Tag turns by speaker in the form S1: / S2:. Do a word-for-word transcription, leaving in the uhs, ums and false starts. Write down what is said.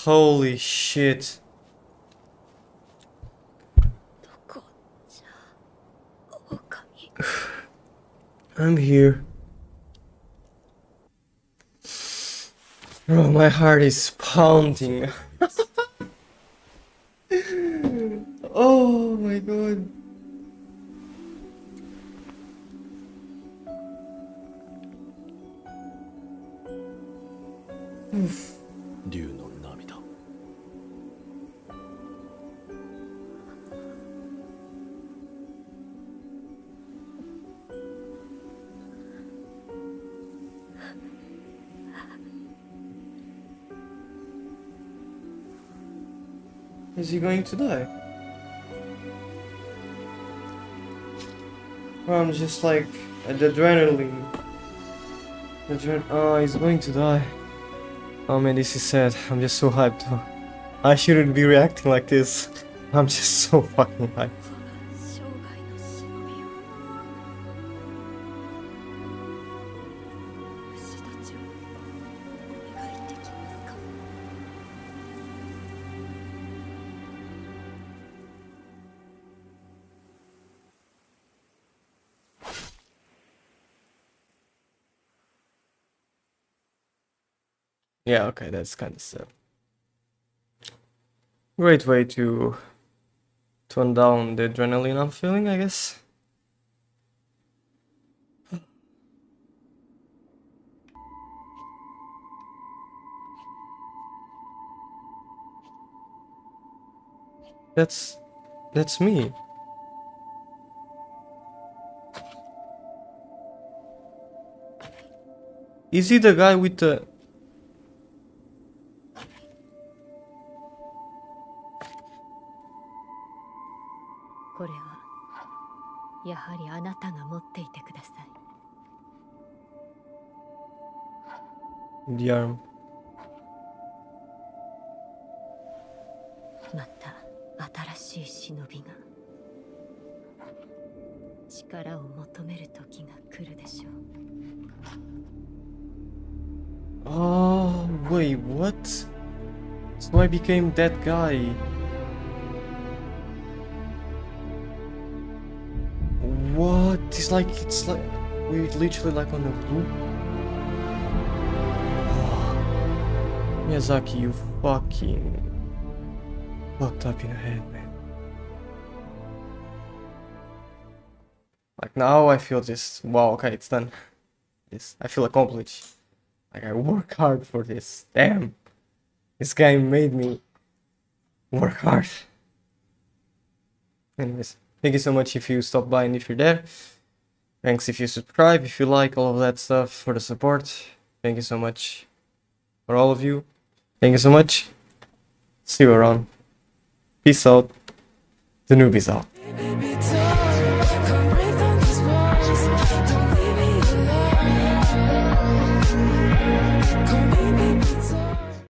S1: Holy shit. I'm here. Bro, my heart is pounding. Oh my god. Oof. Is he going to die? Oh, I'm just like uh, the adrenaline. The adren oh, he's going to die. Oh man, this is sad. I'm just so hyped. I shouldn't be reacting like this. I'm just so fucking hyped. Yeah, okay, that's kind of sad. Great way to tone down the adrenaline I'm feeling, I guess. That's that's me. Is he the guy with the... the arm. Oh, wait, what? So I became that guy. What? It's like, it's like, we're literally like on a loop. Oh, Miyazaki, you fucking fucked up in the head, man. Like now I feel just, wow, okay, it's done. This, I feel accomplished. Like I work hard for this. Damn. This game made me work hard. Anyways, thank you so much if you stopped by and if you're there. Thanks if you subscribe, if you like, all of that stuff, for the support. Thank you so much for all of you. Thank you so much. See you around. Peace out. The noob is out.